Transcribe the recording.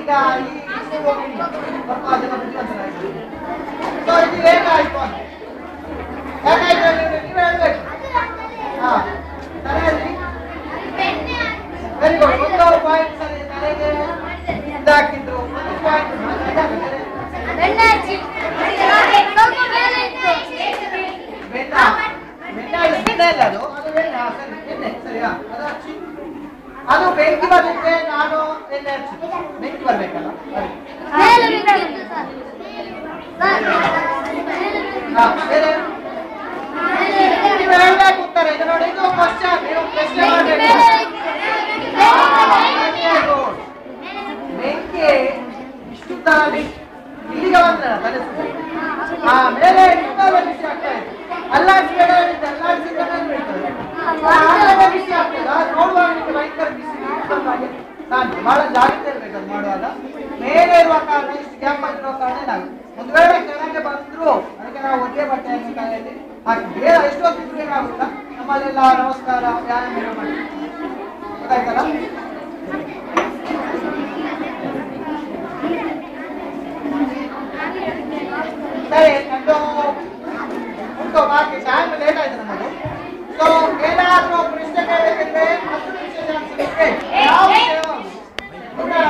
ಈಗ ಈ ಸ್ವಲ್ಪ ಜನ ಬುದ್ಧಿವಂತರಾಗಿ ಸೊ ಇದು ಹೇಗಾಯ್ತು ಅಂತ ಹೇಗಾಯ್ತು ನೀವು ಹೇಳ್ಬೇಕು. ಹಾ ತಲೆಯಲ್ಲಿ ವೆರಿ ಗುಡ್. ಒಂದು ಪಾಯಿಂಟ್ ಸರಿ ತಲೆಗೆ ಇದಾಕಿದ್ರು, ಒಂದು ಪಾಯಿಂಟ್ ಅದು ಬೆಂಕಿ ಬರ್ಲಿಕ್ಕೆ ನಾನು ಎಣ್ಣೆ ಹಚ್ಚಿ ಬೆಂಕಿ ಬರ್ಬೇಕಲ್ಲ ನೀವು ಹೇಳ್ಬೇಕು ಉತ್ತರ. ಇದು ನೋಡಿ, ಇದು ಕ್ವಶನ್, ನೀವು ಪ್ರಶ್ನೆ ಮಾಡಬೇಕು. ಬೆಂಕಿ ಇಷ್ಟು ತಾಳಿ ಇಲ್ಲಿಗೆ ಬಂದ ತಲೆ ಆಮೇಲೆ ಇನ್ನೊಂದು ಬಿಸಿ ಆಗ್ತಾ ಇದೆ. ಅಲ್ಲಾಡಿಸಿ ಬಿಸಿ ಆಗ್ತದೆ. ನೋಡುವಾಗ ನಿಮಗೆ ಭಯಂಕರ ಬಿಸಿ ಕಾಣ್ತದೆ. ಬಹಳ ಜಾಗ್ರತೆ ಇರ್ಬೇಕು ಅದು ಮಾಡುವಾಗ. ಮೇಲೆ ಇರುವ ಕಾರಣ ಇಷ್ಟು ಗ್ಯಾಪ್ ಆಗಿರುವ ಕಾರಣ ಏನಾಗುತ್ತೆ, ಒಂದು ವೇಳೆ ಕೆಳಗೆ ಬಂದ್ರು ಅದಕ್ಕೆ ನಾವು ಒದ್ದೆ ಬಟ್ಟೆಯನ್ನು ಕೈಯಲ್ಲಿ ಹಾಕಿ ಬೇರೆ ಎಷ್ಟು ಹೊತ್ತಿದ್ರು ಏನಾಗುತ್ತಾ, ನಮ್ಮಲ್ಲೆಲ್ಲ ನಮಸ್ಕಾರ ವ್ಯಾಯಾಮ ಮಾಡಿ ಗೊತ್ತಾಯ್ತಲ್ಲ. ಸರಿ, ನಂದು ಉಂಟು ಬಾಕಿ ಟೈಮ್ ಲೇಟ್ ಆಯ್ತು ನಮ್ಮದು. ಸೊ ಏನಾದ್ರೂ ಪ್ರಶ್ನೆ ಕೇಳಬೇಕಿದ್ರೆ 10 ನಿಮಿಷ ಯಾವ ವಿಷಯ